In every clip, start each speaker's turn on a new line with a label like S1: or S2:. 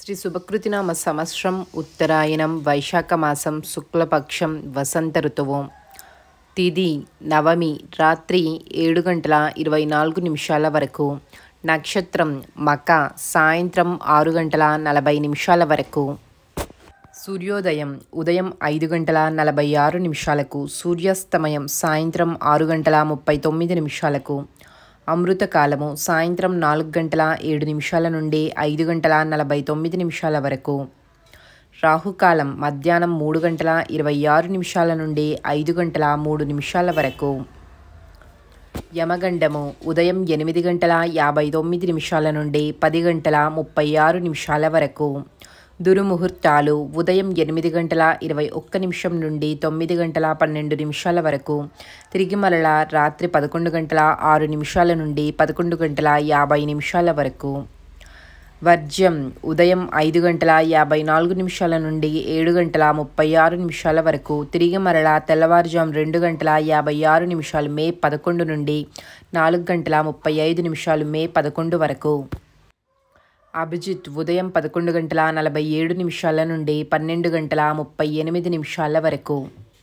S1: శ్రీ శుభకృతినామ సంవత్సరం ఉత్తరాయణం వైశాఖ మాసం శుక్లపక్షం వసంత ఋతువు. తిథి నవమి రాత్రి 7:24 వరకు. నక్షత్రం మక సాయంత్రం 6:40 వరకు. సూర్యోదయం ఉదయం 5:46. సూర్యాస్తమయం సాయంత్రం 6:39. అమృతకాలము సాయంత్రం 4:07 నుండి 5:49 వరకు. రాహుకాలం మధ్యాహ్నం 3:26 నుండి 5:03 వరకు. యమగండము ఉదయం 8:59 నుండి 10:36 వరకు. దుర్ముహూర్తాలు ఉదయం 8:21 నుండి 9:12 వరకు. తిరిగి మరల రాత్రి 11:06 నుండి 11:50 వరకు. వర్జ్యం ఉదయం 5:54 నుండి 7:36 వరకు. తిరిగి మరల తెల్లవారుజాము 2:56 మే 11 నుండి 4:35 మే 11 వరకు. అభిజిత్ ఉదయం 11:47 నుండి 12:38 వరకు.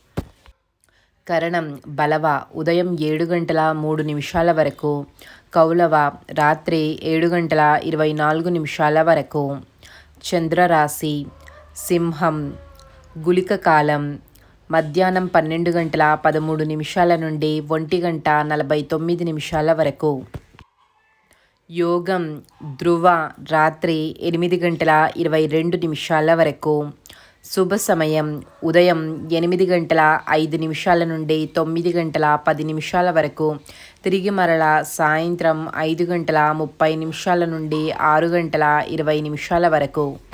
S1: కరణం బలవ ఉదయం 7:03 వరకు. కౌలవ రాత్రి 7:24 వరకు. చంద్రరాశి సింహం. గుళిక కాలం మధ్యాహ్నం 12:13 నుండి 1:49 వరకు. యోగం ధ్రువ రాత్రి 8:22 వరకు. శుభ సమయం ఉదయం 8:05 నుండి 9:10 వరకు. తిరిగి మరల సాయంత్రం 5:30 నుండి 6:20 వరకు.